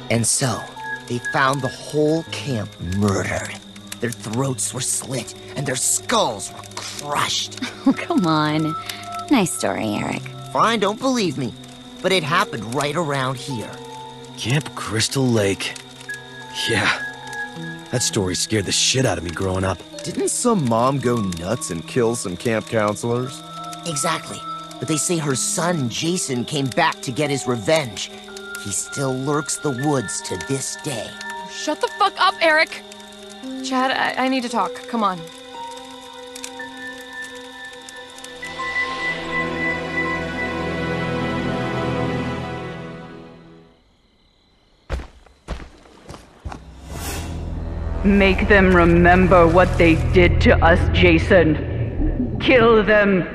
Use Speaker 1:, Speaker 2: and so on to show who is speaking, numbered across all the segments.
Speaker 1: And so, they found the whole camp murdered. Their throats were slit, and their skulls were crushed.
Speaker 2: Oh, come on. Nice story, Eric.
Speaker 1: Fine, don't believe me, but it happened right around here.
Speaker 3: Camp Crystal Lake. Yeah, that story scared the shit out of me growing up.
Speaker 4: Didn't some mom go nuts and kill some camp counselors?
Speaker 1: Exactly, but they say her son, Jason, came back to get his revenge. He still lurks the woods to this day.
Speaker 5: Shut the fuck up, Eric! Chad, I need to talk. Come on.
Speaker 6: Make them remember what they did to us, Jason. Kill them.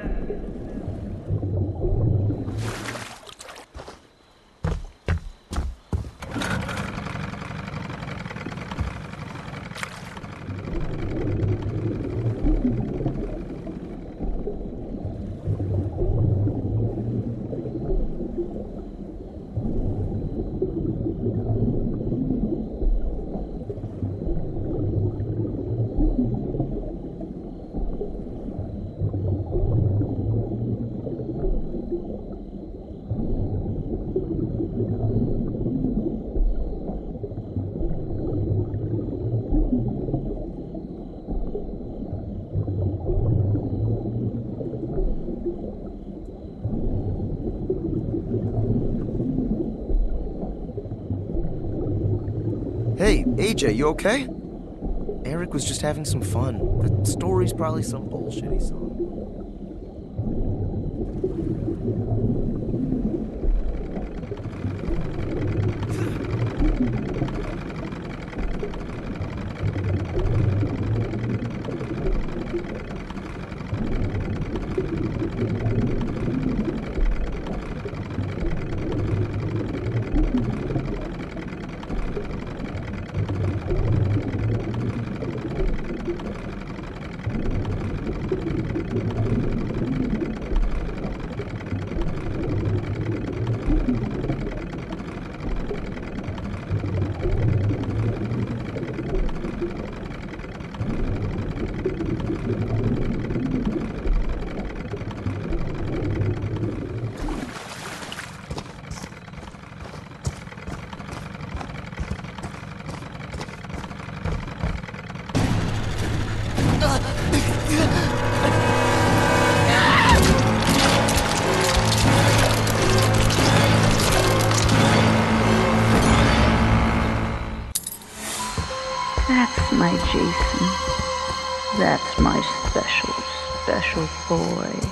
Speaker 4: Hey, AJ, you okay? Eric was just having some fun. The story's probably some bullshit he saw.
Speaker 6: That's my Jason. That's my special, special boy.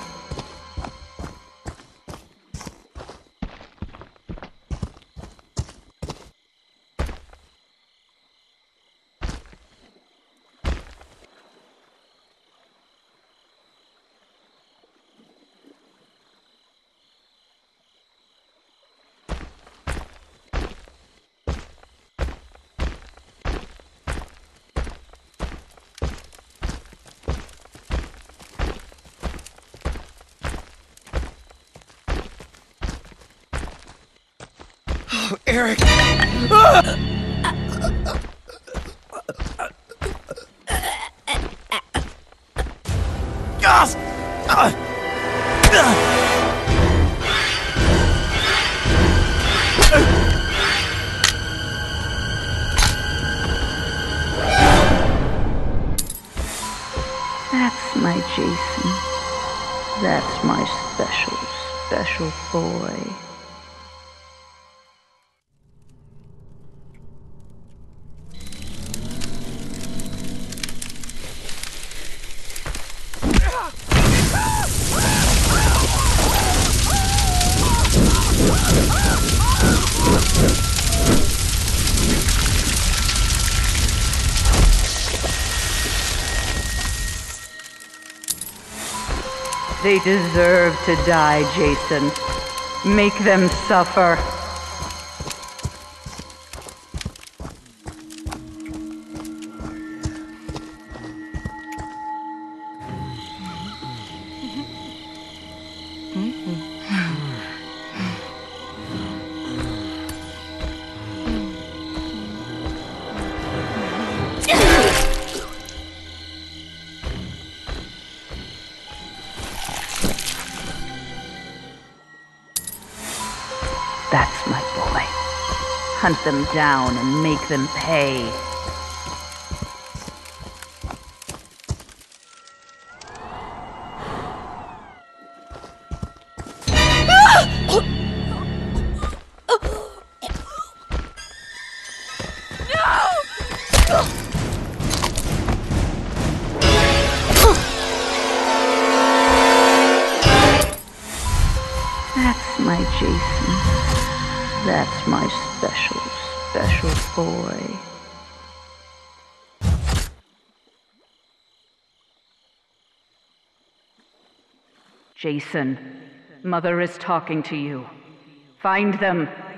Speaker 4: Eric!
Speaker 6: That's my Jason. That's my special, special boy. They deserve to die, Jason. Make them suffer. That's my boy. Hunt them down and make them pay. That's my Jason. That's my special, special boy. Jason, Mother is talking to you. Find them.